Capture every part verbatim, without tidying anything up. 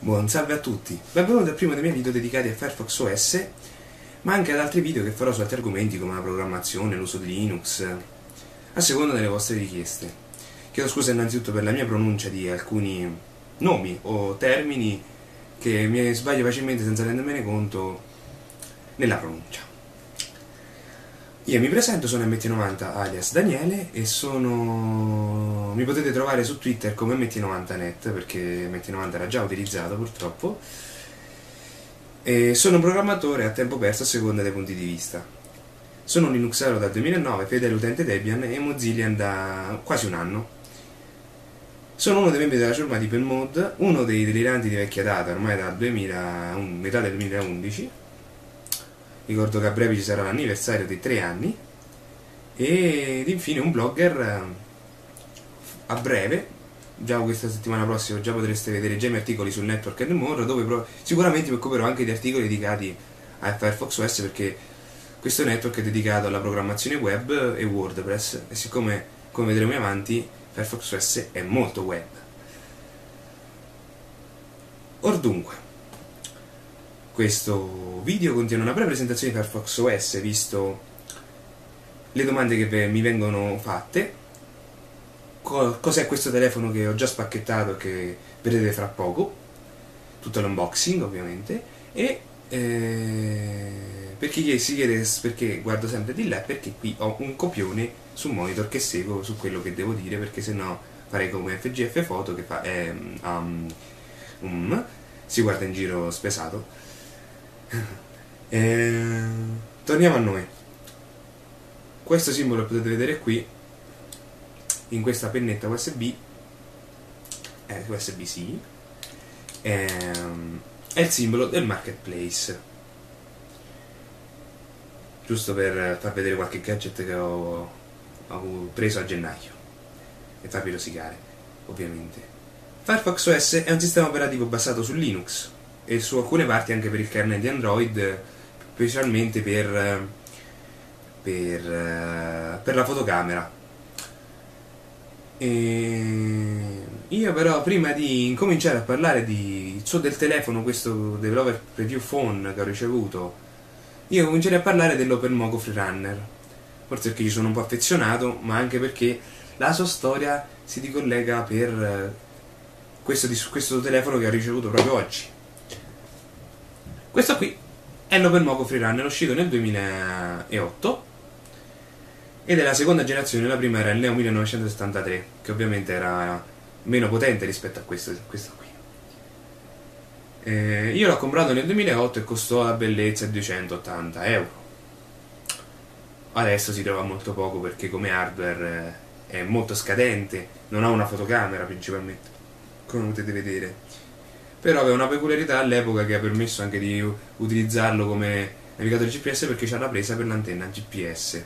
Buon salve a tutti, benvenuti al primo dei miei video dedicati a Firefox O S, ma anche ad altri video che farò su altri argomenti come la programmazione, l'uso di Linux, a seconda delle vostre richieste. Chiedo scusa innanzitutto per la mia pronuncia di alcuni nomi o termini che mi sbaglio facilmente senza rendermene conto nella pronuncia. Io mi presento, sono M T novanta alias Daniele e sono... mi potete trovare su Twitter come M T novanta net perché M T novanta era già utilizzato purtroppo, e sono un programmatore a tempo perso a seconda dei punti di vista. Sono un Linuxaro dal duemilanove, fedele utente Debian e Mozillian da quasi un anno. Sono uno dei membri della ciurma di Penmod, uno dei deliranti di vecchia data, ormai dal duemila, metà del duemilaundici. Ricordo che a breve ci sarà l'anniversario dei tre anni. Ed infine un blogger a breve, già questa settimana prossima già potreste vedere già i miei articoli sul Network and More, dove sicuramente mi occuperò anche di articoli dedicati a Firefox O S, perché questo network è dedicato alla programmazione web e WordPress, e siccome, come vedremo più avanti, Firefox O S è molto web. Or dunque, questo video contiene una breve presentazione di Firefox O S, visto le domande che mi vengono fatte, cos'è questo telefono che ho già spacchettato e che vedrete fra poco, tutto l'unboxing ovviamente, e eh, per chi si chiede perché guardo sempre di là, perché qui ho un copione sul monitor che seguo su quello che devo dire, perché sennò farei come F G F Photo che fa eh, um, um, si guarda in giro spesato. E... torniamo a noi. Questo simbolo lo potete vedere qui in questa pennetta U S B, eh, U S B C, è, è il simbolo del marketplace, giusto per far vedere qualche gadget che ho, ho preso a gennaio e farvi rosicare ovviamente. Firefox O S è un sistema operativo basato su Linux e su alcune parti anche per il kernel di Android, specialmente per, per, per la fotocamera. E io però, prima di incominciare a parlare di, so, del telefono, questo Developer Preview Phone che ho ricevuto, io comincerei a parlare dell'OpenMoko Freerunner, forse perché ci sono un po' affezionato, ma anche perché la sua storia si ricollega per questo, questo telefono che ho ricevuto proprio oggi. Questo qui è l'OpenMoko Freerunner, uscito nel duemilaotto ed è la seconda generazione. La prima era il Neo millenovecentosettantatré, che ovviamente era meno potente rispetto a questo, questo qui. Eh, io l'ho comprato nel duemilaotto e costò la bellezza duecentottanta euro. Adesso si trova molto poco perché come hardware è molto scadente, non ha una fotocamera principalmente, come potete vedere. Però aveva una peculiarità all'epoca che ha permesso anche di utilizzarlo come navigatore G P S, perché c'ha la presa per l'antenna G P S.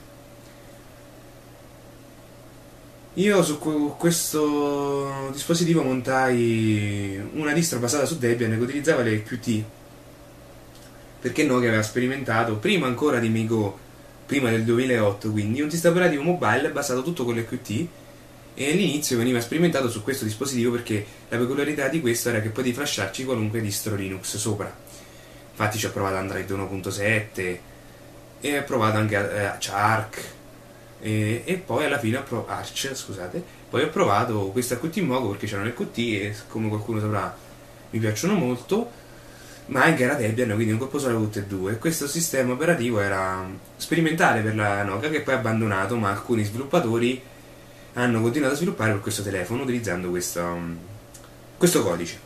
Io su questo dispositivo montai una distro basata su Debian che utilizzava le Qt, perché no, che aveva sperimentato prima ancora di MeGo, prima del duemilaotto, quindi un sistema operativo mobile basato tutto con le Qt, e all'inizio veniva sperimentato su questo dispositivo perché la peculiarità di questo era che potevi flasharci qualunque distro Linux sopra. Infatti ci ho provato Android uno punto sette e ho provato anche a Arch e, e poi alla fine ho provato Arch, scusate, poi ho provato questa QTMoko perché c'erano le Qt e, come qualcuno saprà, mi piacciono molto, ma anche era Debian, quindi un colpo solo tutte e due. E questo sistema operativo era sperimentale per la Nokia, che poi ha abbandonato, ma alcuni sviluppatori hanno continuato a sviluppare per questo telefono utilizzando questo, questo codice.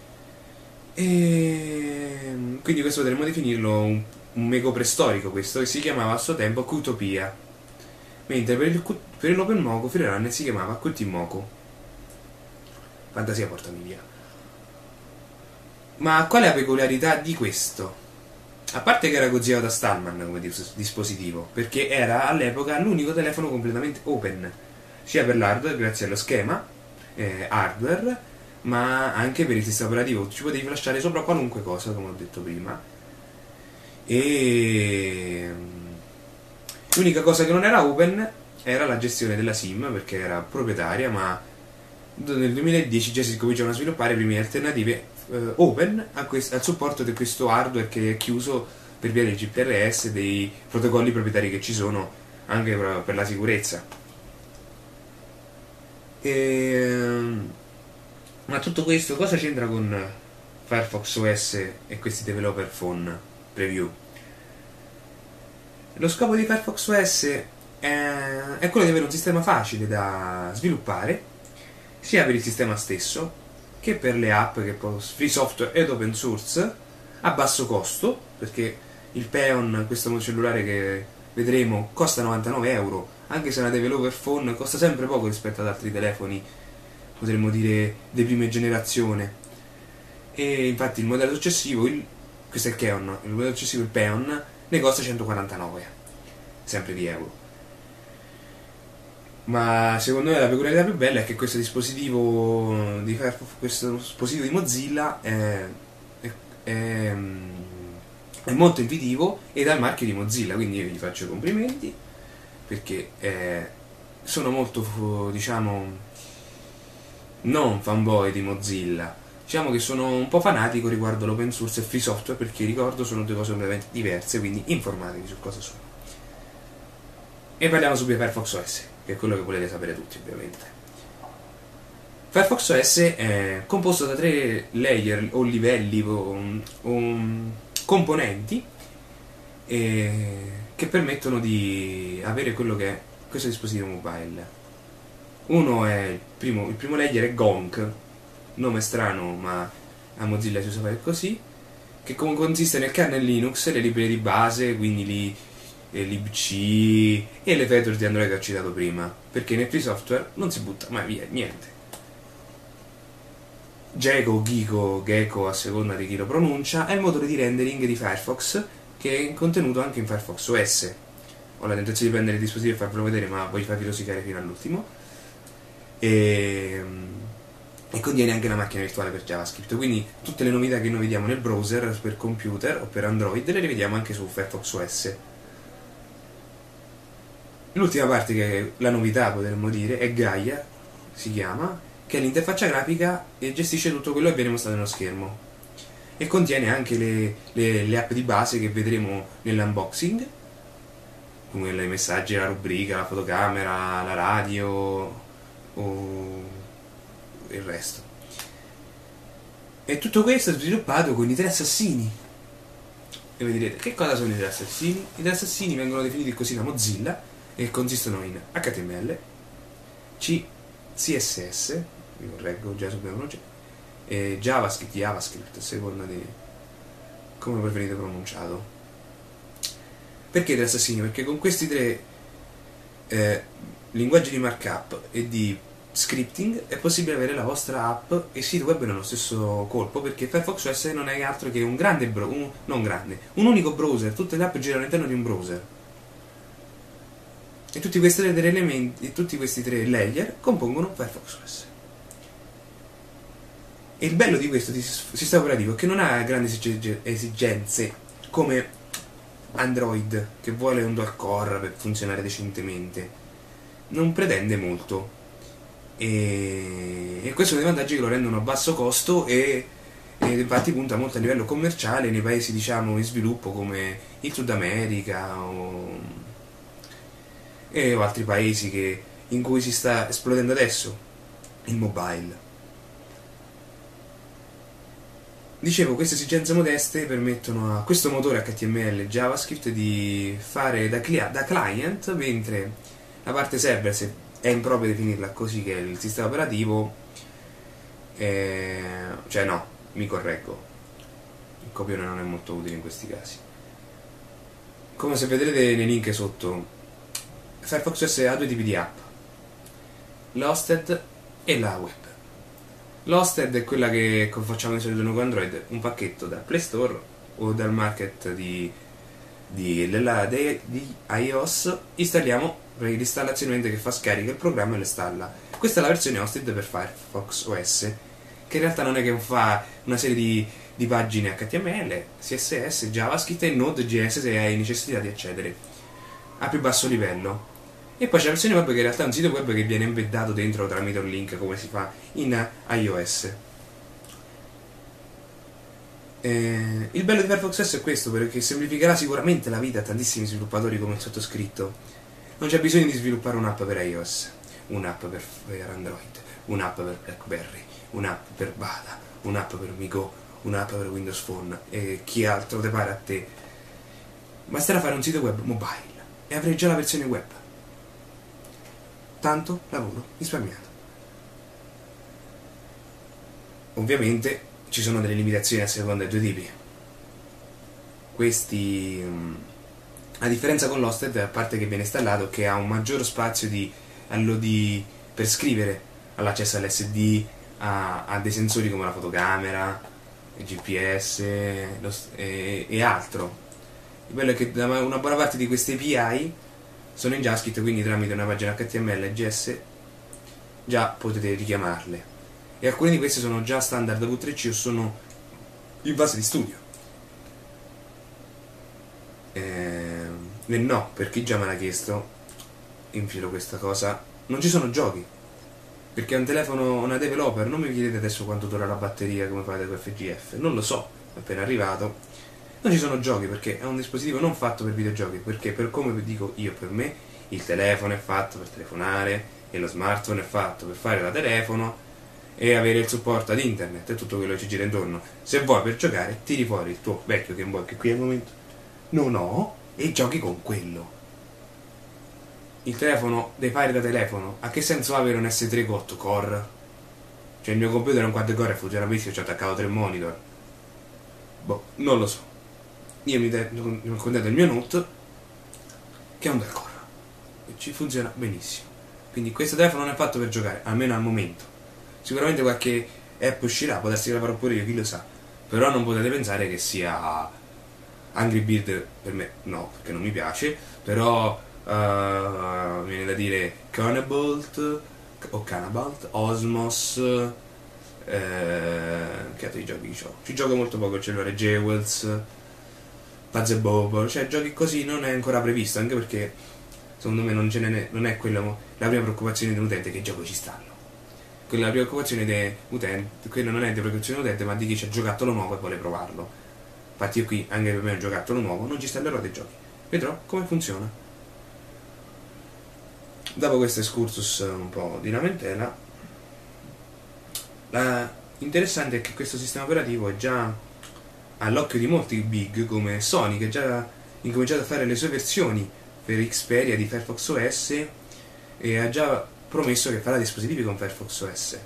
E quindi questo potremmo definirlo un, un mego prestorico, questo, che si chiamava a suo tempo Qtopia, mentre per, il, per l'OpenMoko Freerunner si chiamava QTMoko. Fantasia, portami via. Ma qual è la peculiarità di questo? A parte che era consigliato da Stallman come dispositivo, perché era all'epoca l'unico telefono completamente open, sia per l'hardware, grazie allo schema eh, hardware, ma anche per il sistema operativo. Ci potevi flashare sopra qualunque cosa, come ho detto prima. E l'unica cosa che non era open era la gestione della SIM, perché era proprietaria, ma nel duemiladieci già si cominciavano a sviluppare prime alternative eh, open a al supporto di questo hardware che è chiuso per via del G P R S, dei protocolli proprietari che ci sono anche per, per la sicurezza. E, ma tutto questo cosa c'entra con Firefox O S e questi developer phone preview? Lo scopo di Firefox O S è, è quello di avere un sistema facile da sviluppare sia per il sistema stesso che per le app, che poi free software ed open source a basso costo, perché il Peon, questo cellulare che vedremo, costa novantanove euro, anche se è una developer phone costa sempre poco rispetto ad altri telefoni, potremmo dire di prima generazione. E infatti il modello successivo, il, questo è il Keon, il modello successivo, il Peon, ne costa centoquarantanove, sempre di euro. Ma secondo me la peculiarità più bella è che questo dispositivo di Firefox, questo dispositivo di Mozilla è, è, è, è molto intuitivo ed ha il marchio di Mozilla, quindi io gli faccio i complimenti perché eh, sono molto, diciamo, non fanboy di Mozilla, diciamo che sono un po' fanatico riguardo l'open source e free software, perché ricordo sono due cose completamente diverse, quindi informatevi su cosa sono. E parliamo subito di Firefox O S, che è quello che volete sapere tutti ovviamente. Firefox O S è composto da tre layer o livelli o, o componenti eh, che permettono di avere quello che è questo dispositivo mobile. Uno è il primo, il primo layer è Gonk, nome strano ma a Mozilla si usa fare così, che consiste nel kernel Linux, le librerie di base, quindi li libc e le feature di Android che ho citato prima, perché nel free software non si butta mai via niente. Gecko, Gecko, Gecko a seconda di chi lo pronuncia, è il motore di rendering di Firefox che è contenuto anche in Firefox O S. Ho la tentazione di prendere il dispositivo e farvelo vedere, ma voglio farvi rosicare fino all'ultimo. E, e contiene anche una macchina virtuale per JavaScript, quindi tutte le novità che noi vediamo nel browser per computer o per Android le rivediamo anche su Firefox O S. L'ultima parte, che è la novità potremmo dire, è Gaia, si chiama, che è l'interfaccia grafica e gestisce tutto quello che viene mostrato nello schermo e contiene anche le, le, le app di base che vedremo nell'unboxing, come i messaggi, la rubrica, la fotocamera, la radio o il resto. E tutto questo è sviluppato con i tre assassini. E voi direte, che cosa sono i tre assassini? I tre assassini vengono definiti così da Mozilla e consistono in H T M L, C, C S S, vi correggo già subito, e JavaScript, JavaScript, a seconda di come preferite pronunciato. Perché tre assassini? Perché con questi tre eh, linguaggi di markup e di scripting è possibile avere la vostra app e sito web nello stesso colpo, perché Firefox O S non è altro che un grande browser, un, non grande, un unico browser, tutte le app girano all'interno di un browser. E tutti questi tre elementi, tutti questi tre layer compongono Firefox O S. E il bello di questo sistema operativo è che non ha grandi esigenze come Android, che vuole un dual core per funzionare decentemente. Non pretende molto. E, e questo è uno dei vantaggi che lo rendono a basso costo e, e infatti punta molto a livello commerciale nei paesi, diciamo, in sviluppo come il Sud America o, e o altri paesi che, in cui si sta esplodendo adesso il mobile. Dicevo, queste esigenze modeste permettono a questo motore H T M L e JavaScript di fare da, da client, mentre la parte server, se è improprio definirla così, che è il sistema operativo, eh, cioè no, mi correggo, il copione non è molto utile in questi casi. Come se vedrete nei link sotto, Firefox O S ha due tipi di app, l'hosted e la web. L'hosted è quella che facciamo di solito noi con Android, un pacchetto dal Play Store o dal market di, di, della, di, di iOS, installiamo l'installazione che fa scarica il programma e lo installa. Questa è la versione hosted per Firefox O S, che in realtà non è che fa una serie di, di pagine H T M L, C S S, JavaScript e Node.js se hai necessità di accedere a più basso livello. E poi c'è la versione web, che in realtà è un sito web che viene embeddato dentro tramite un link, come si fa in iOS. Eh, il bello di Firefox O S è questo, perché semplificherà sicuramente la vita a tantissimi sviluppatori come il sottoscritto. Non c'è bisogno di sviluppare un'app per iOS, un'app per, per Android, un'app per BlackBerry, un'app per Bada, un'app per Migo, un'app per Windows Phone e chi altro te pare a te. Basterà fare un sito web mobile e avrei già la versione web. Tanto lavoro risparmiato. Ovviamente ci sono delle limitazioni a seconda dei due tipi. Questi, a differenza con l'hosted, a parte che viene installato, che ha un maggior spazio di, di, per scrivere all'accesso all'esse di, a, a dei sensori come la fotocamera, il G P S lo, e, e altro. Il bello è che una buona parte di queste A P I sono in JavaScript, quindi tramite una pagina H T M L e J S già potete richiamarle. E alcune di queste sono già standard V tre C o sono in fase di studio. Eh, no, per chi già me l'ha chiesto, infilo questa cosa, non ci sono giochi. Perché è un telefono, una developer, non mi chiedete adesso quanto dura la batteria come fate con F G F, non lo so, è appena arrivato. Non ci sono giochi perché è un dispositivo non fatto per videogiochi, perché per come dico io, per me, il telefono è fatto per telefonare e lo smartphone è fatto per fare da telefono e avere il supporto ad internet e tutto quello che ci gira intorno. Se vuoi per giocare, tiri fuori il tuo vecchio Game Boy, che qui al momento non ho, e giochi con quello. Il telefono dei fare da telefono, a che senso ha avere un S tre con otto core? Cioè il mio computer è un quad core e funziona benissimo, ci ho attaccato tre monitor. Boh, non lo so. Io mi contento del mio Note, che è un dual core e ci funziona benissimo. Quindi questo telefono non è fatto per giocare, almeno al momento. Sicuramente qualche app uscirà, può darsi che la farò pure io, chi lo sa. Però non potete pensare che sia Angry Bird, per me no, perché non mi piace. Però uh, viene da dire Canabalt o Canabalt, Osmos, eh, che altri giochi ho? Ci gioco molto poco il cellulare, Jewels, Puzzle, cioè giochi così non è ancora previsto, anche perché secondo me non, ce ne, non è quella la prima preoccupazione dell'utente che gioco ci stanno. Quella è la preoccupazione dell'utente, quella non è di preoccupazione dell'utente, ma di chi c'è giocattolo nuovo e vuole provarlo. Infatti io qui, anche per me è un giocattolo nuovo, non ci installerò dei giochi. Vedrò come funziona. Dopo questo excursus un po' di lamentela, la interessante è che questo sistema operativo è già all'occhio di molti big come Sony, che già ha incominciato a fare le sue versioni per Xperia di Firefox O S e ha già promesso che farà dispositivi con Firefox O S.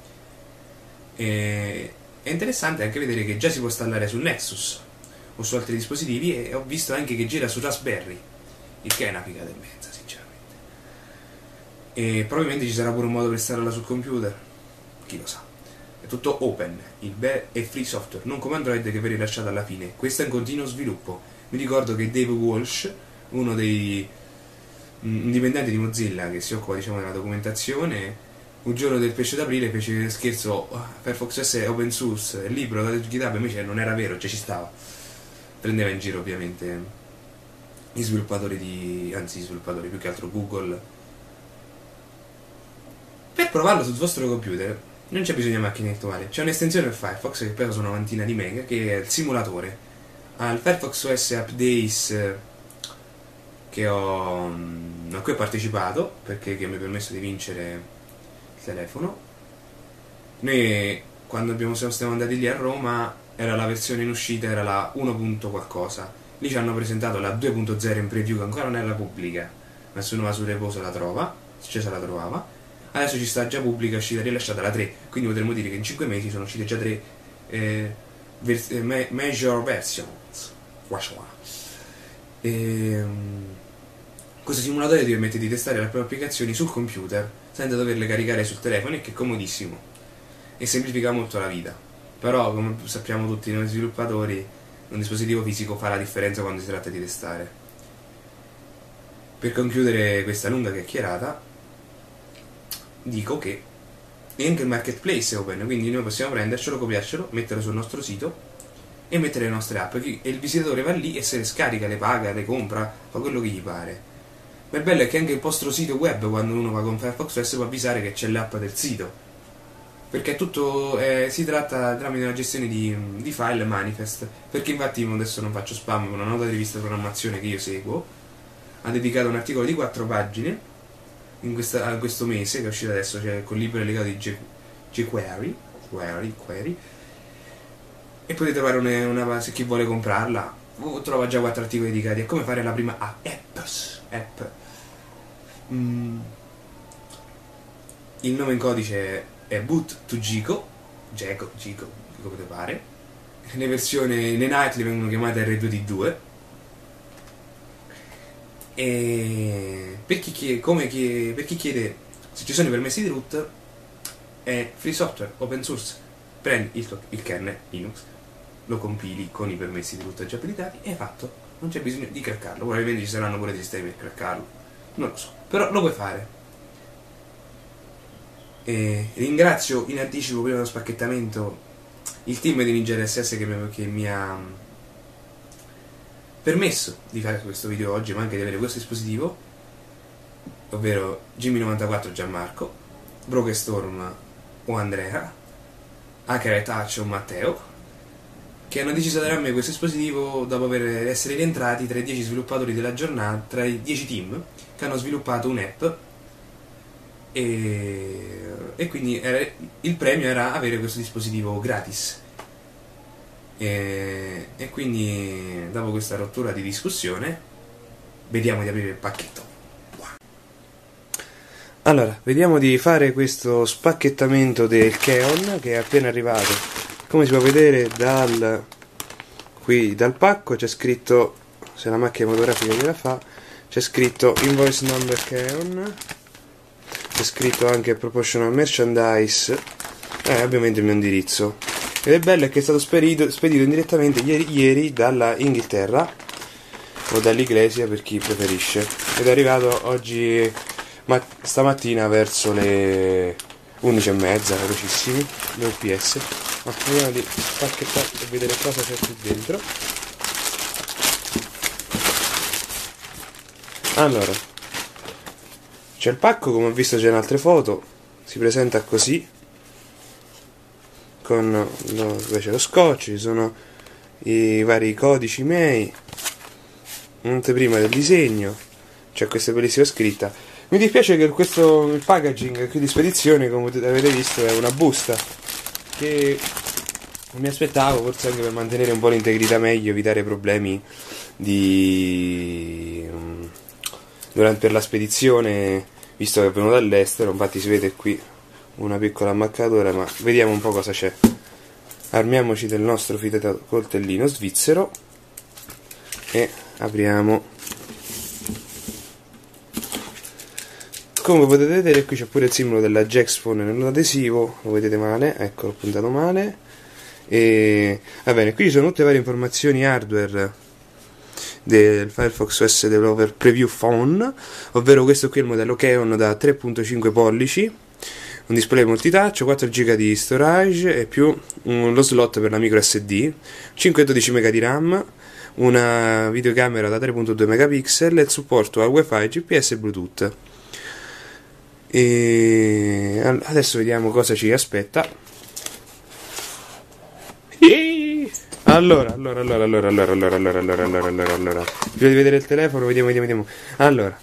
E è interessante anche vedere che già si può installare su Nexus o su altri dispositivi, e ho visto anche che gira su Raspberry, il che è una figata immensa sinceramente. E probabilmente ci sarà pure un modo per installarla sul computer, chi lo sa. È tutto open, il bel e free software, non come Android che viene rilasciato alla fine. Questo è in continuo sviluppo. Mi ricordo che Dave Walsh, uno dei mh, dipendenti di Mozilla che si occupa, diciamo, della documentazione, un giorno del pesce d'aprile fece scherzo: oh, Firefox O S è open source, è libero, date su GitHub. Invece non era vero, cioè ci stava. Prendeva in giro ovviamente gli sviluppatori di... anzi gli sviluppatori, più che altro Google. Per provarlo sul vostro computer non c'è bisogno di macchina virtuale, c'è un'estensione per Firefox che pesa una ventina di mega, che è il simulatore. Al Firefox O S Updates che ho, a cui ho partecipato, perché che mi ha permesso di vincere il telefono. Noi quando abbiamo, siamo andati lì a Roma era la versione in uscita, era la uno. qualcosa. Lì ci hanno presentato la due punto zero in preview, che ancora non è la pubblica, ma se uno va su Reposo la trova, cioè se la trovava. Adesso ci sta già pubblica, è uscita rilasciata la tre, quindi potremmo dire che in cinque mesi sono uscite già tre eh, vers- eh, major versions. E, um, questo simulatore ti permette di testare le proprie applicazioni sul computer senza doverle caricare sul telefono, e che è comodissimo e semplifica molto la vita. Però, come sappiamo tutti noi sviluppatori, un dispositivo fisico fa la differenza quando si tratta di testare. Per concludere questa lunga chiacchierata, dico che anche il marketplace è open, quindi noi possiamo prendercelo, copiarcelo, metterlo sul nostro sito e mettere le nostre app, e il visitatore va lì e se le scarica, le paga, le compra, fa quello che gli pare. Ma il bello è che anche il vostro sito web, quando uno va con Firefox O S, può avvisare che c'è l'app del sito. perché tutto eh, si tratta tramite una gestione di, di file manifest, perché infatti adesso non faccio spam, una nota di rivista programmazione che io seguo ha dedicato un articolo di quattro pagine in questa, a questo mese che è uscito adesso, cioè col libro legato di jQuery, query, query, e potete trovare una, una, se chi vuole comprarla trova già quattro articoli dedicati a come fare la prima a apps, app. Mm. Il nome in codice è boot to Gico, Geco, Gico, come te pare. Le versioni, le nightly vengono chiamate R due D due. E per chi chiede, come chiede, per chi chiede se ci sono i permessi di root, è free software, open source. Prendi il, il kernel Linux, lo compili con i permessi di root già abilitati e è fatto, non c'è bisogno di craccarlo. Probabilmente ci saranno pure dei sistemi per craccarlo, non lo so, però lo puoi fare. E ringrazio in anticipo prima dello spacchettamento il team di NinjaRSS che mi, che mi ha permesso di fare questo video oggi, ma anche di avere questo dispositivo, ovvero Jimmy novantaquattro Gianmarco, Brokestorm o Andrea, Hacker Touch o Matteo, che hanno deciso di darmi questo dispositivo dopo aver essere rientrati tra i dieci sviluppatori della giornata, tra i dieci team che hanno sviluppato un'app, e, e quindi era, il premio era avere questo dispositivo gratis. E, e quindi dopo questa rottura di discussione vediamo di aprire il pacchetto. Allora, vediamo di fare questo spacchettamento del Xeon che è appena arrivato. Come si può vedere dal, qui dal pacco c'è scritto, se la macchina fotografica gliela fa, c'è scritto invoice number Xeon, c'è scritto anche proportional merchandise e eh, ovviamente il mio indirizzo. Ed è bello che è stato spedito, spedito indirettamente ieri, ieri dalla Inghilterra o dall'Iglesia per chi preferisce, ed è arrivato oggi ma stamattina verso le undici e mezza, velocissimi, due U P S. Ma vediamo di spacchettare per vedere cosa c'è qui dentro. Allora, c'è il pacco, come ho visto già in altre foto, si presenta così, con no, invece lo scotch, ci sono i vari codici mail, un'anteprima del disegno, c'è questa bellissima scritta. Mi dispiace che questo il packaging qui di spedizione, come avete visto, è una busta che mi aspettavo, forse anche per mantenere un po' l'integrità meglio, evitare problemi di durante per la spedizione, visto che è venuto dall'estero. Infatti si vede qui una piccola ammaccatura, ma vediamo un po' cosa c'è. Armiamoci del nostro fidato coltellino svizzero e apriamo. Come potete vedere qui c'è pure il simbolo della Jackspawn nell'adesivo, lo vedete male, ecco, l'ho puntato male. E va bene, qui ci sono tutte le varie informazioni hardware del Firefox O S Developer Preview Phone, ovvero questo qui è il modello Xeon da tre virgola cinque pollici, un display multitouch, quattro giga di storage e più un, lo slot per la micro S D, cinque e dodici mega di RAM, una videocamera da tre virgola due megapixel e il supporto a Wi-Fi, G P S e Bluetooth. E adesso vediamo cosa ci aspetta. Allora, allora, allora, allora, allora, allora, allora, allora, allora, allora, allora. Prima di vedere il telefono, vediamo, vediamo, vediamo. Allora,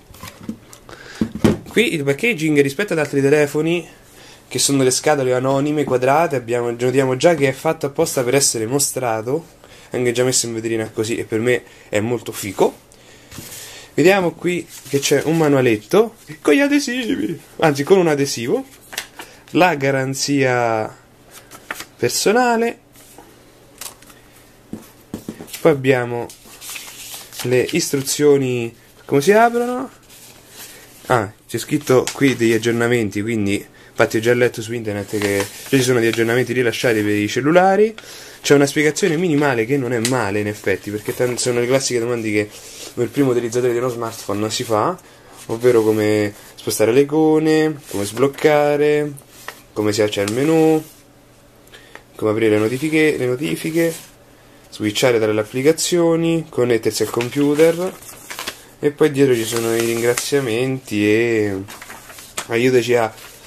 qui il packaging rispetto ad altri telefoni, che sono delle scatole anonime, quadrate, abbiamo, notiamo già che è fatto apposta per essere mostrato, anche già messo in vetrina così, e per me è molto fico. Vediamo qui che c'è un manualetto con gli adesivi, anzi con un adesivo, la garanzia personale, poi abbiamo le istruzioni, come si aprono, ah, c'è scritto qui degli aggiornamenti, quindi infatti ho già letto su internet che ci sono degli aggiornamenti rilasciati per i cellulari, c'è una spiegazione minimale che non è male in effetti, perché sono le classiche domande che il primo utilizzatore di uno smartphone non si fa, ovvero come spostare le icone, come sbloccare, come si accede al menu, come aprire le notifiche, le notifiche, switchare tra le applicazioni, connettersi al computer, e poi dietro ci sono i ringraziamenti e aiutaci a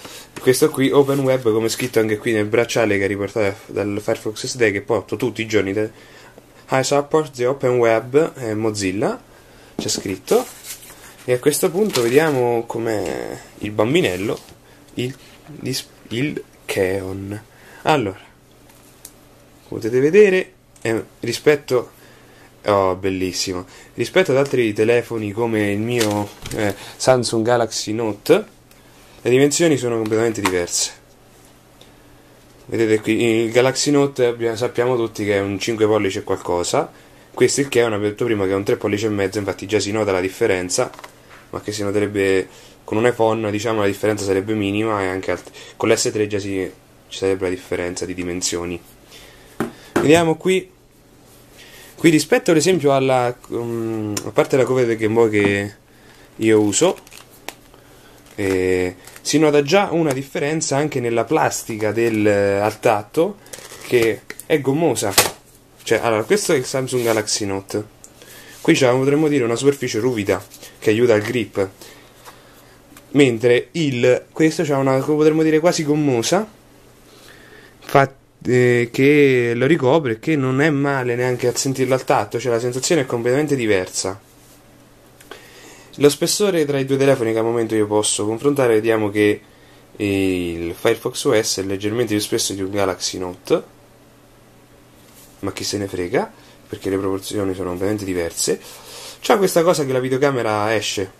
questo qui, Open Web, come scritto anche qui nel bracciale che è riportato dal Firefox S D, che porto tutti i giorni. I support the Open Web, eh, Mozilla, c'è scritto. E a questo punto vediamo com'è il bambinello, il, il Keon. Allora, come potete vedere, eh, rispetto oh bellissimo rispetto ad altri telefoni come il mio eh, Samsung Galaxy Note, le dimensioni sono completamente diverse. Vedete qui il Galaxy Note sappiamo tutti che è un cinque pollici e qualcosa, questo il che è un, detto prima, che è un tre pollici e mezzo, infatti già si nota la differenza, ma che si noterebbe con un iPhone, diciamo la differenza sarebbe minima, e anche alt- con l'S tre già si, ci sarebbe la differenza di dimensioni. Vediamo qui qui rispetto ad esempio alla um, a parte la cover del Game Boy che io uso, eh, si nota già una differenza anche nella plastica del al tatto, che è gommosa. Cioè, allora, questo è il Samsung Galaxy Note. Qui c'è, potremmo dire, una superficie ruvida che aiuta il grip, mentre il questo c'ha una, potremmo dire, quasi gommosa, fa, eh, che lo ricopre, che non è male neanche a sentirlo al tatto, cioè la sensazione è completamente diversa. Lo spessore tra i due telefoni che al momento io posso confrontare, vediamo che il Firefox O S è leggermente più spesso di un Galaxy Note, ma chi se ne frega, perché le proporzioni sono completamente diverse. C'ha questa cosa che la videocamera esce,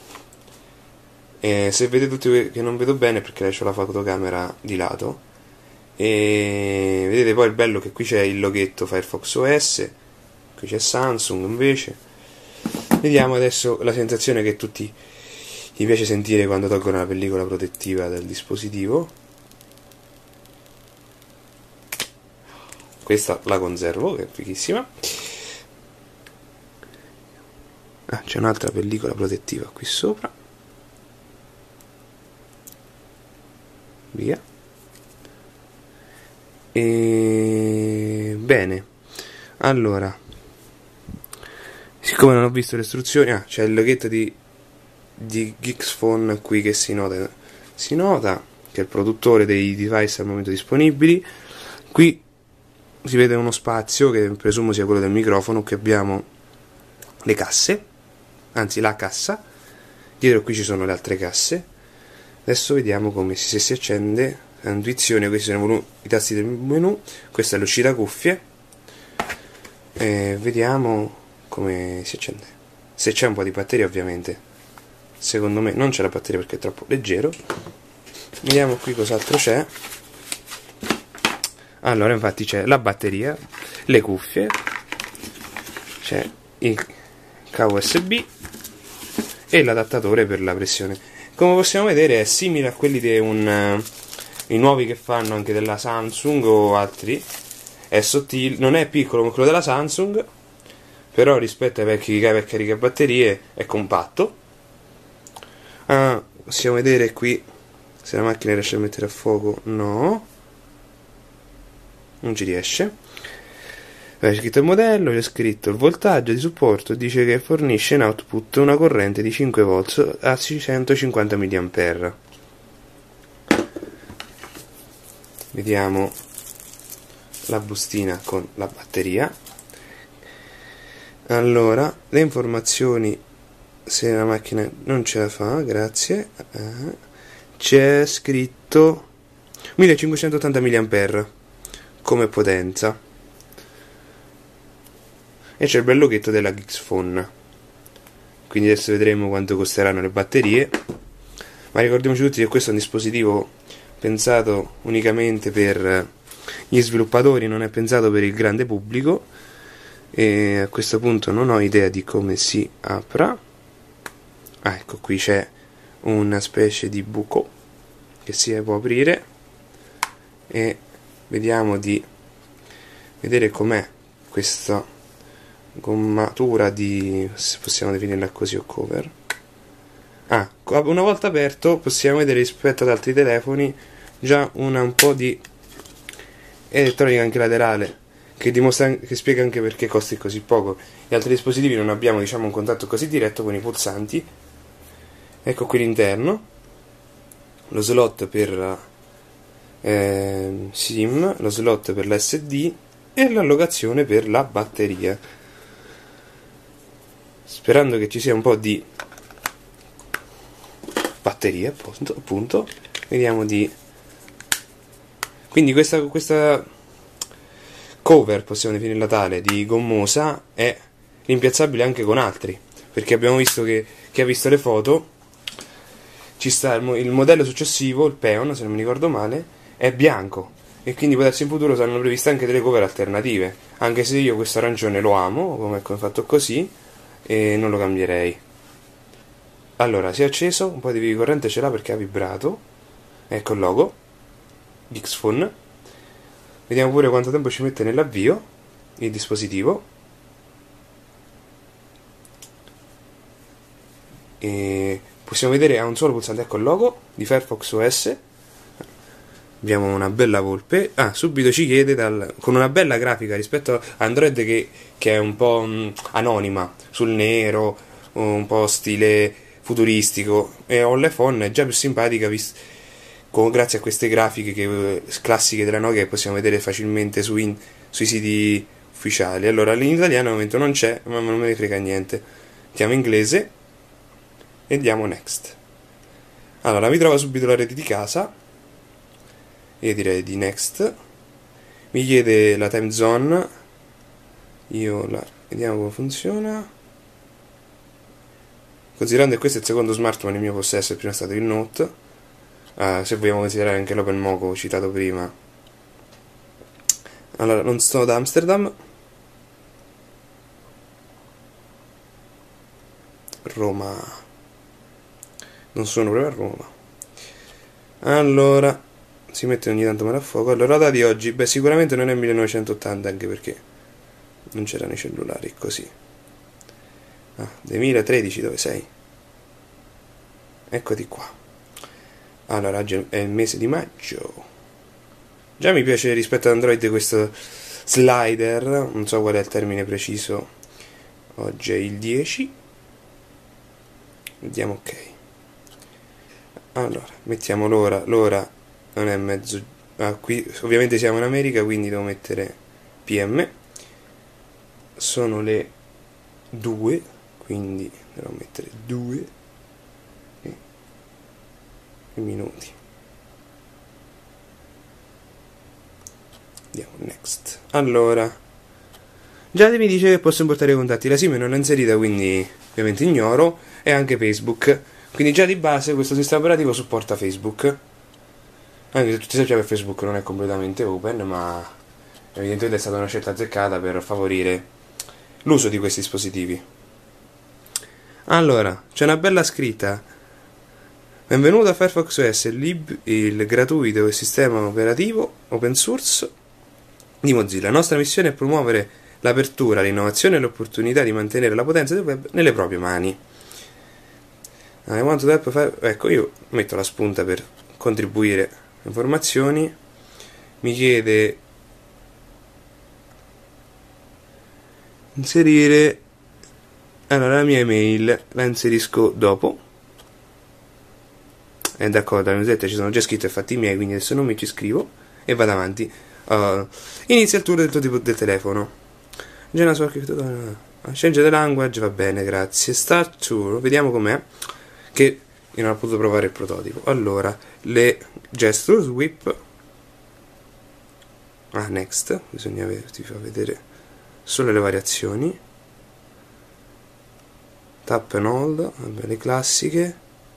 e se vedete tutti che non vedo bene perché lascio la fotocamera di lato, e vedete poi il bello che qui c'è il loghetto Firefox O S, qui c'è Samsung invece. Vediamo adesso la sensazione che tutti gli piace sentire quando tolgono la pellicola protettiva dal dispositivo. Questa la conservo, che è fighissima. Ah, c'è un'altra pellicola protettiva qui sopra. Via. E bene, allora, siccome non ho visto le istruzioni, ah, c'è il loghetto di, di Geeksphone qui che si nota, si nota che è il produttore dei device al momento disponibili. Qui si vede uno spazio che presumo sia quello del microfono, che abbiamo le casse, anzi la cassa, dietro qui ci sono le altre casse. Adesso vediamo come si, se si accende la intuizione. Questi sono i tasti del menu, questa è l'uscita cuffie, e vediamo come si accende, se c'è un po' di batteria. Ovviamente secondo me non c'è la batteria perché è troppo leggero. Vediamo qui cos'altro c'è. Allora, infatti c'è la batteria, le cuffie, c'è il cavo U S B e l'adattatore per la pressione. Come possiamo vedere è simile a quelli di un i nuovi che fanno anche della Samsung o altri. È sottile, non è piccolo come quello della Samsung, però rispetto ai vecchi cavi e caricabatterie è compatto. Ah, possiamo vedere qui se la macchina riesce a mettere a fuoco. No, non ci riesce. C'è scritto il modello, c'è scritto il voltaggio di supporto, dice che fornisce in output una corrente di cinque volt a seicentocinquanta milliampere. Vediamo la bustina con la batteria. Allora, le informazioni, se la macchina non ce la fa, grazie, eh, c'è scritto millecinquecentottanta milliampere come potenza, e c'è il bel loghetto della Geeksphone. Quindi adesso vedremo quanto costeranno le batterie, ma ricordiamoci tutti che questo è un dispositivo pensato unicamente per gli sviluppatori, non è pensato per il grande pubblico, e a questo punto non ho idea di come si apra. Ah, ecco, qui c'è una specie di buco che si può aprire, e vediamo di vedere com'è questa gommatura di, se possiamo definirla così, o cover. Ah, una volta aperto possiamo vedere rispetto ad altri telefoni già una un po' di elettronica anche laterale, che dimostra, che spiega anche perché costi così poco. Gli altri dispositivi non abbiamo, diciamo, un contatto così diretto con i pulsanti. Ecco qui l'interno, lo slot per eh, SIM, lo slot per l'S D e l'allocazione per la batteria. Sperando che ci sia un po' di batteria, appunto, appunto. Vediamo di... Quindi questa, questa cover, possiamo definirla tale, di gommosa è rimpiazzabile anche con altri, perché abbiamo visto che chi ha visto le foto ci sta il, il modello successivo, il Peon, se non mi ricordo male, è bianco, e quindi può darsi in futuro saranno previste anche delle cover alternative, anche se io questo arancione lo amo, come è fatto così, e non lo cambierei. Allora, si è acceso, un po' di corrente ce l'ha perché ha vibrato, ecco il logo Xphone. Vediamo pure quanto tempo ci mette nell'avvio il dispositivo. E possiamo vedere a un solo pulsante, ecco il logo di Firefox O S. Abbiamo una bella volpe. Ah, subito ci chiede, dal, con una bella grafica rispetto a Android che, che è un po' mh, anonima, sul nero, un po' stile futuristico, e on l'iPhone è già più simpatica vis- con, grazie a queste grafiche che, classiche della Nokia, che possiamo vedere facilmente su in, sui siti ufficiali. Allora, in italiano al momento non c'è, ma non me ne frega niente. Mettiamo inglese e diamo next. Allora, mi trova subito la rete di casa, io direi di next. Mi chiede la time zone, io la vediamo come funziona. Considerando che questo è il secondo smartphone in mio possesso, il primo è stato il Note, uh, se vogliamo considerare anche l'OpenMoco citato prima. Allora, non sto ad Amsterdam, Roma, non sono proprio a Roma. Allora, si mette ogni tanto male a fuoco. Allora, la data di oggi, beh, sicuramente non è millenovecentottanta, anche perché non c'erano i cellulari così. Ah, duemilatredici, dove sei? Eccoti qua. Allora, oggi è il mese di maggio. Già mi piace rispetto ad Android questo slider, non so qual è il termine preciso. Oggi è il dieci. Vediamo, ok. Allora, mettiamo l'ora. L'ora non è mezzo... Ah, qui ovviamente siamo in America, quindi devo mettere P M. Sono le due. Quindi devo mettere due e minuti. Andiamo next. Allora, già mi dice che posso importare i contatti. La SIM non è inserita, quindi ovviamente ignoro. E anche Facebook. Quindi già di base questo sistema operativo supporta Facebook. Anche se tutti sappiamo che Facebook non è completamente open, ma evidentemente è stata una scelta azzeccata per favorire l'uso di questi dispositivi. Allora, c'è una bella scritta. Benvenuto a Firefox O S, lib, il gratuito e sistema operativo open source di Mozilla. La nostra missione è promuovere l'apertura, l'innovazione e l'opportunità di mantenere la potenza del web nelle proprie mani. I want to help fire... Ecco, io metto la spunta per contribuire informazioni. Mi chiede inserire... Allora, la mia email la inserisco dopo. È d'accordo, la newsletter ci sono già scritto e fatti miei, quindi adesso non mi ci scrivo e vado avanti. Uh, inizia il tour del tuo tipo del telefono. Change the language, va bene, grazie. Start tour, vediamo com'è. Che io non ho potuto provare il prototipo. Allora, le gesture sweep. Ah, next, bisogna vedere, ti fa vedere solo le variazioni. Tap and hold, vabbè, le classiche.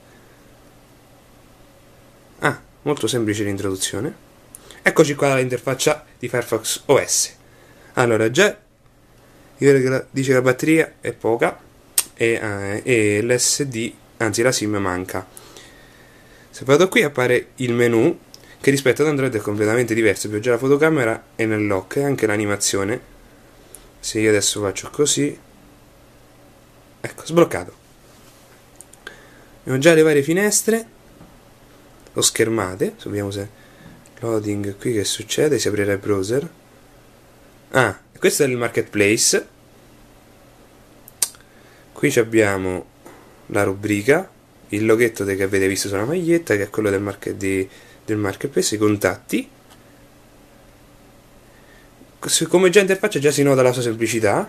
Ah, molto semplice l'introduzione. Eccoci qua l'interfaccia di Firefox O S. Allora, già dice che la batteria è poca e, eh, e l'S D, anzi la SIM manca. Se vado qui appare il menu, che rispetto ad Android è completamente diverso, più già la fotocamera è nel lock e anche l'animazione. Se io adesso faccio così, ecco, sbloccato. Abbiamo già le varie finestre o schermate. Vediamo se loading qui che succede, si aprirà il browser. Ah, questo è il marketplace. Qui abbiamo la rubrica, il loghetto che avete visto sulla maglietta, che è quello del, market, di, del marketplace, i contatti. Come già interfaccia già si nota la sua semplicità.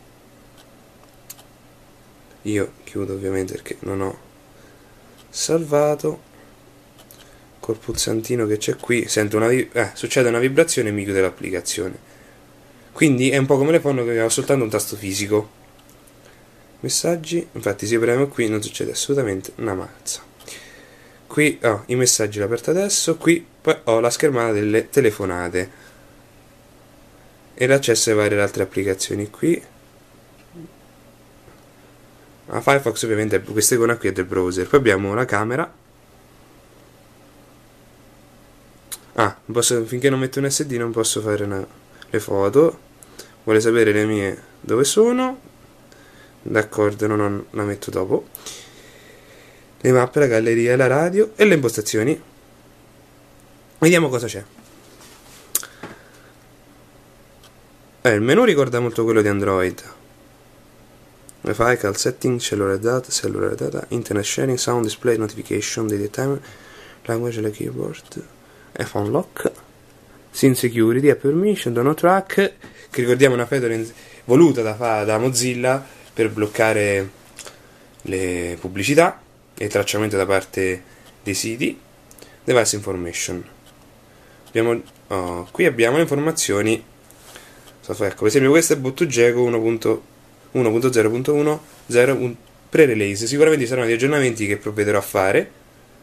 Io chiudo ovviamente perché non ho salvato. Col pulsantino che c'è qui sento una eh, succede una vibrazione e mi chiude l'applicazione. Quindi è un po' come l'iPhone che ha soltanto un tasto fisico. Messaggi, infatti se premo qui non succede assolutamente una mazza. Qui ho i messaggi aperti adesso, qui poi ho la schermata delle telefonate e l'accesso ai varie altre applicazioni. Qui a Firefox ovviamente questa icona qui è del browser. Poi abbiamo la camera. Ah, posso, finché non metto un S D non posso fare una, le foto. Vuole sapere le mie dove sono. D'accordo, non ho, la metto dopo. Le mappe, la galleria, la radio e le impostazioni. Vediamo cosa c'è. Eh, il menu ricorda molto quello di Android. Wi-Fi, call setting, cellular data, cellular data, internet sharing, sound display, notification, data timer, language, la keyboard, iPhone lock, Scene security, app permission, dono track, che ricordiamo è una feature voluta da, da Mozilla per bloccare le pubblicità e il tracciamento da parte dei siti. Device information. Abbiamo, oh, qui abbiamo le informazioni. Ecco, per esempio questo è Buttugeco uno punto zero punto uno zero pre-release. Sicuramente saranno degli aggiornamenti che provvederò a fare.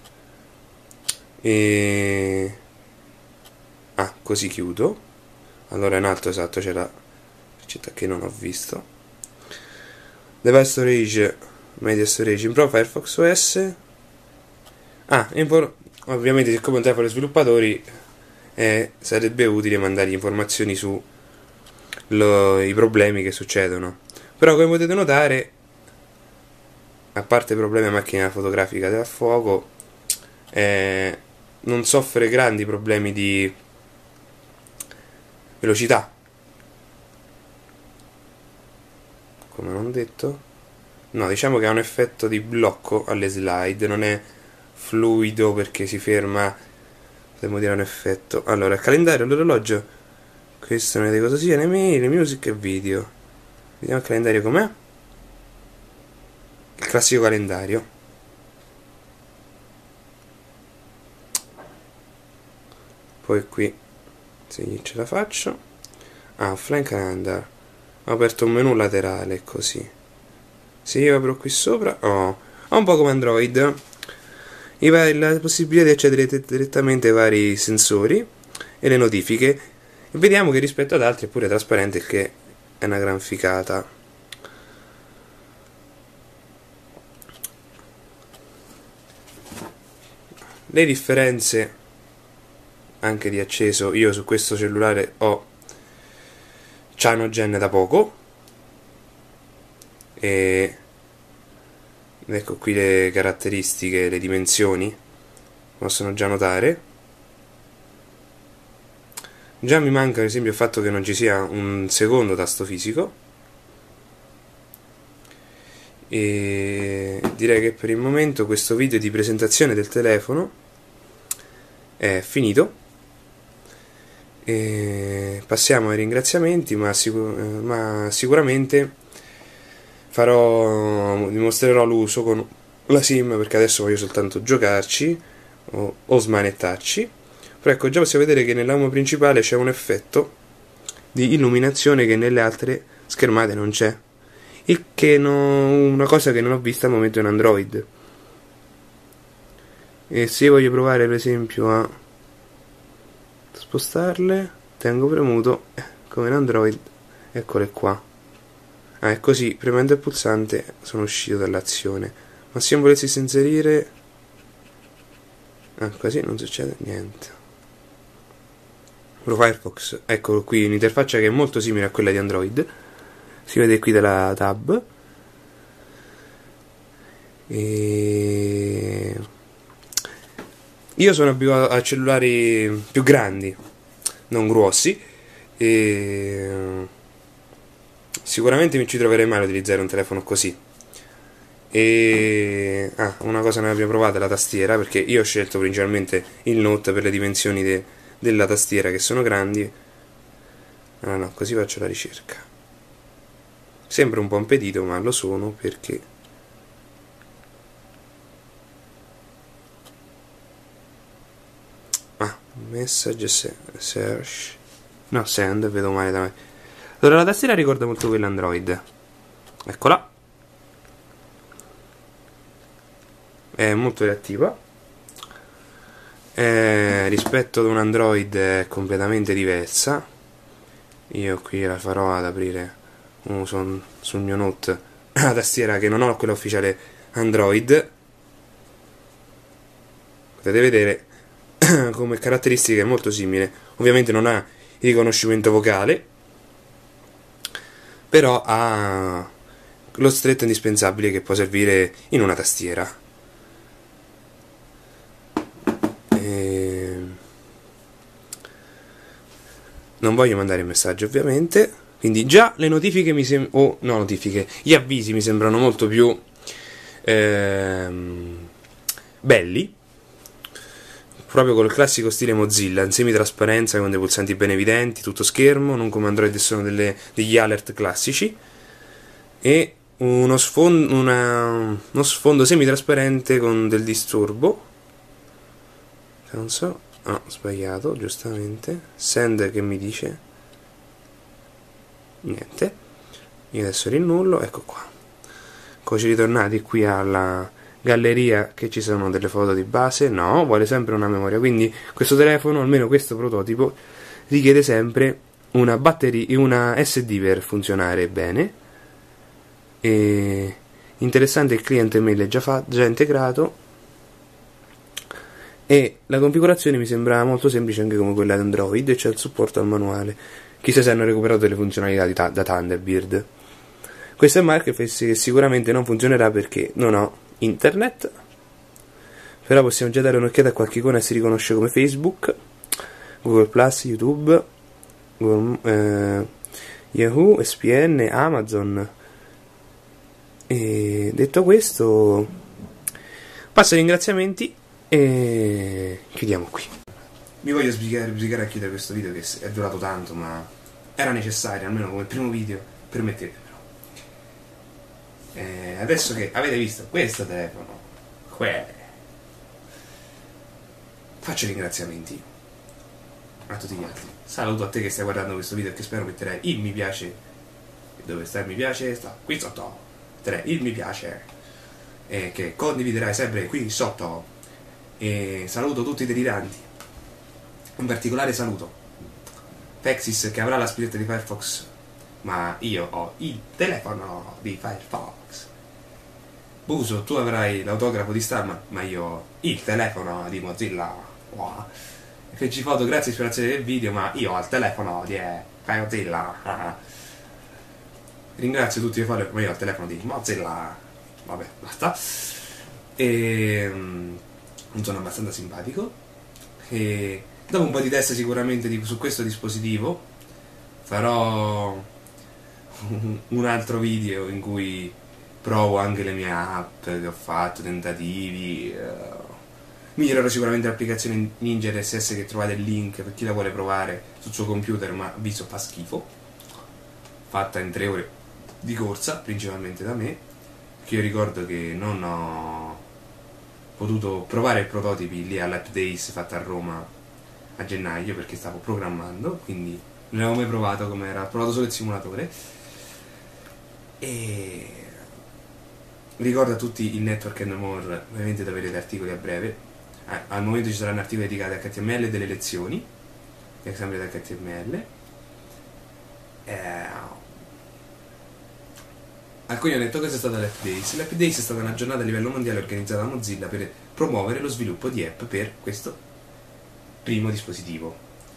E... ah, così chiudo. Allora in alto, esatto, c'è la città che non ho visto. Device storage, media storage in Pro, Firefox O S. Ah, ovviamente siccome un telefono dei sviluppatori eh, sarebbe utile mandargli informazioni su lo, i problemi che succedono. Però come potete notare, a parte i problemi a macchina fotografica da fuoco, eh, non soffre grandi problemi di velocità, come non detto. No, diciamo che ha un effetto di blocco alle slide, non è fluido perché si ferma, potremmo dire un effetto. Allora, il calendario, l'orologio, questo non è di cosa sia, le mail, le music e video. Vediamo il calendario com'è. Il classico calendario. Poi qui, se ce la faccio. Ah, offline calendar. Ho aperto un menu laterale, così. Se io apro qui sopra, oh, ho un po' come Android. La possibilità di accedere direttamente ai vari sensori e le notifiche. E vediamo che rispetto ad altri è pure trasparente, che è una gran ficata. Le differenze anche di acceso, io su questo cellulare ho Cyanogen da poco e ecco qui le caratteristiche, le dimensioni possono già notare. Già mi manca ad esempio il fatto che non ci sia un secondo tasto fisico, e direi che per il momento questo video di presentazione del telefono è finito. E passiamo ai ringraziamenti, ma, sicur ma sicuramente farò, dimostrerò l'uso con la SIM, perché adesso voglio soltanto giocarci o, o smanettarci. Però ecco, già possiamo vedere che nell'home principale c'è un effetto di illuminazione che nelle altre schermate non c'è, il che no, una cosa che non ho vista al momento in Android. E se voglio provare per esempio a spostarle, tengo premuto eh, come in Android, eccole qua. Ah, è così, premendo il pulsante sono uscito dall'azione. Ma se io volessi inserire, ah, così non succede niente. Pro Firefox, eccolo qui, un'interfaccia che è molto simile a quella di Android, si vede qui dalla tab. E io sono abituato a cellulari più grandi, non grossi, e sicuramente mi ci troverei male a utilizzare un telefono così. E ah, una cosa non abbiamo provato è la tastiera, perché io ho scelto principalmente il Note per le dimensioni de della tastiera, che sono grandi. Ah no, così faccio la ricerca. Sembra un po' impedito, ma lo sono perché ah, message search, no, send, vedo male da me. Allora la tastiera ricorda molto quella Android, eccola, è molto reattiva, eh, rispetto ad un Android è completamente diversa. Io qui la farò ad aprire uh, sul, sul mio Note la tastiera, che non ho quella ufficiale Android. Potete vedere come caratteristica è molto simile. Ovviamente non ha il riconoscimento vocale, però ha lo stretto indispensabile che può servire in una tastiera. E... non voglio mandare messaggi ovviamente, quindi già le notifiche mi sembrano, oh, no notifiche, gli avvisi mi sembrano molto più ehm, belli, proprio col classico stile Mozilla, in semitrasparenza con dei pulsanti ben evidenti, tutto schermo, non come Android che sono delle, degli alert classici, e uno sfondo, una, uno sfondo semitrasparente con del disturbo, non so, ah, sbagliato, giustamente, send che mi dice niente, io adesso rinnullo, ecco qua, eccoci ritornati qui alla galleria, che ci sono delle foto di base, no, vuole sempre una memoria, quindi questo telefono, almeno questo prototipo, richiede sempre una batteria, una S D per funzionare bene. E interessante, il cliente mail è già, fa, già integrato, e la configurazione mi sembra molto semplice anche come quella di Android, e c'è il supporto al manuale, chissà se hanno recuperato delle funzionalità da Thunderbird. Questo è Marketplace che sicuramente non funzionerà perché non ho internet, però possiamo già dare un'occhiata a qualche icona e si riconosce come Facebook, Google Plus, YouTube, Google, eh, Yahoo, S P N, Amazon. E detto questo, passo ai ringraziamenti e chiudiamo qui. Mi voglio sbrigare, sbrigare a chiudere questo video, che è durato tanto, ma era necessario, almeno come primo video, permettetemelo. Eh, adesso che avete visto questo telefono, que... faccio i ringraziamenti a tutti gli altri. Saluto a te che stai guardando questo video e che spero metterai il mi piace. Dove sta il mi piace? Sta qui sotto. Metterai il mi piace e che condividerai sempre qui sotto. E saluto tutti i deliranti. In particolare saluto Pexis, che avrà la spilletta di Firefox, ma io ho il telefono di Firefox. Buso, tu avrai l'autografo di Starman, ma io ho il telefono di Mozilla. Wow. Feci foto, grazie ispirazione del video, ma io ho il telefono di Mozilla. Ringrazio tutti i follower, ma io ho il telefono di Mozilla. Vabbè, basta. E non sono abbastanza simpatico. E dopo un po' di test sicuramente di, su questo dispositivo farò un altro video in cui provo anche le mie app che ho fatto, tentativi. Uh, migliorerò sicuramente l'applicazione Ninja R S S, che trovate il link per chi la vuole provare sul suo computer, ma visto fa schifo, fatta in tre ore di corsa, principalmente da me, che io ricordo che non ho potuto provare i prototipi lì all'App Days fatta a Roma a gennaio perché stavo programmando, quindi non avevo mai provato com'era, ho provato solo il simulatore. E ricordo a tutti il Network and More, ovviamente da avere articoli a breve. Eh, al momento ci saranno articoli dedicati a H T M L delle lezioni, sempre da H T M L. Eh, Alcuni hanno detto cosa è stata l'App Days. L'App Days è stata una giornata a livello mondiale organizzata da Mozilla per promuovere lo sviluppo di app per questo primo dispositivo,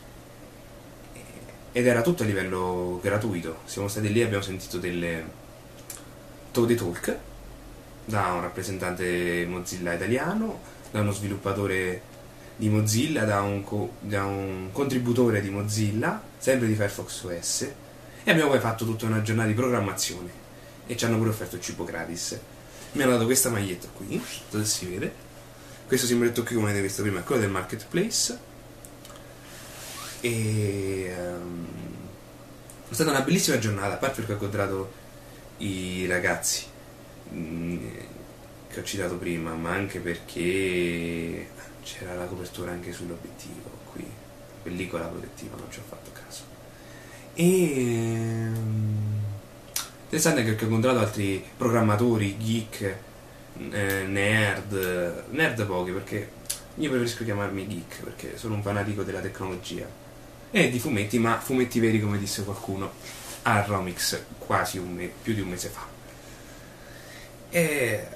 ed era tutto a livello gratuito. Siamo stati lì e abbiamo sentito delle dei talk da un rappresentante Mozilla italiano, da uno sviluppatore di Mozilla, da un, co da un contributore di Mozilla, sempre di Firefox O S, e abbiamo poi fatto tutta una giornata di programmazione e ci hanno pure offerto il cibo gratis. mi hanno dato questa maglietta qui, non so se si vede, questo simboletto qui come avete visto prima è quello del marketplace, e um, è stata una bellissima giornata, a parte perché ho incontrato i ragazzi mh, che ho citato prima, ma anche perché c'era la copertura anche sull'obiettivo qui, pellicola protettiva, non ci ho fatto caso. E interessante anche perché ho incontrato altri programmatori, geek, eh, nerd, nerd pochi, perché io preferisco chiamarmi geek perché sono un fanatico della tecnologia e di fumetti, ma fumetti veri, come disse qualcuno a Romix quasi un me- più di un mese fa. E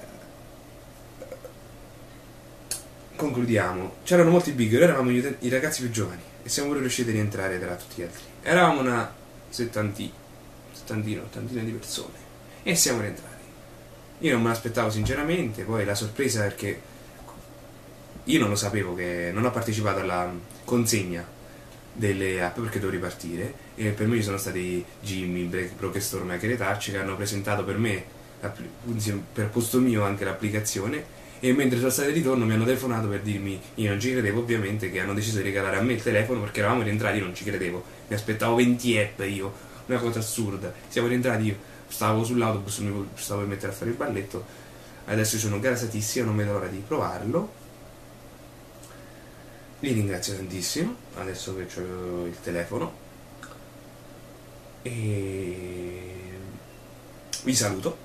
concludiamo, c'erano molti big, noi eravamo gli, i ragazzi più giovani e siamo pure riusciti a rientrare tra tutti gli altri. Eravamo una settantina, settantina, ottantina di persone e siamo rientrati. Io non me l'aspettavo sinceramente, poi la sorpresa perché io non lo sapevo, che non ho partecipato alla consegna delle app perché devo ripartire, e per me ci sono stati Jimmy, Brokestorm e Hacketacci che hanno presentato per me, per posto mio, anche l'applicazione, e mentre sono stato di ritorno mi hanno telefonato per dirmi, io non ci credevo ovviamente, che hanno deciso di regalare a me il telefono perché eravamo rientrati, io non ci credevo, mi aspettavo venti app io, una cosa assurda. Siamo rientrati, io stavo sull'autobus, mi stavo per mettere a fare il balletto, adesso sono gasatissimo, non vedo l'ora di provarlo. Vi ringrazio tantissimo, adesso che ho il telefono, e vi saluto.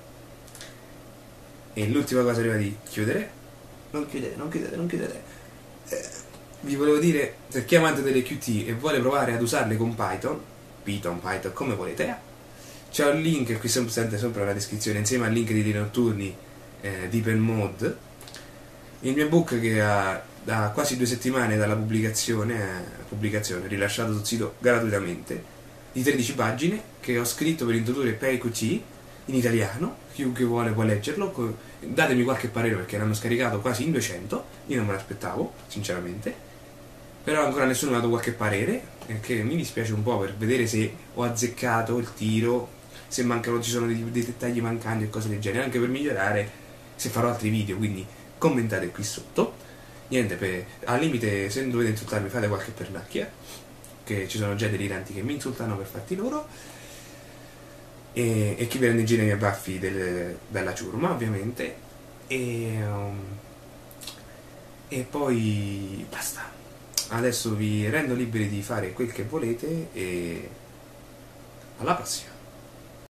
E l'ultima cosa prima di chiudere, non chiudete, non chiudete, non chiudete, eh, vi volevo dire, per chi è amante delle Qt e vuole provare ad usarle con Python, Python, Python, come volete, c'è un link qui sempre, sempre nella descrizione, insieme al link di Dei Notturni, eh, DeepelMod, il mio book che ha da quasi due settimane dalla pubblicazione, eh, pubblicazione rilasciato sul sito gratuitamente, di tredici pagine, che ho scritto per introdurre PyQt in italiano. Chiunque vuole può leggerlo, datemi qualche parere perché l'hanno scaricato quasi in duecento, io non me l'aspettavo sinceramente, però ancora nessuno mi ha dato qualche parere, che mi dispiace un po' per vedere se ho azzeccato il tiro, se mancano, ci sono dei, dei dettagli mancanti e cose del genere, anche per migliorare se farò altri video, quindi commentate qui sotto. Niente, per, al limite, se non dovete insultarmi fate qualche pernacchia, che ci sono già deliranti che mi insultano per fatti loro, e, e chi prende in giro i miei baffi del, dalla ciurma ovviamente, e, um, e poi basta, adesso vi rendo liberi di fare quel che volete e alla prossima.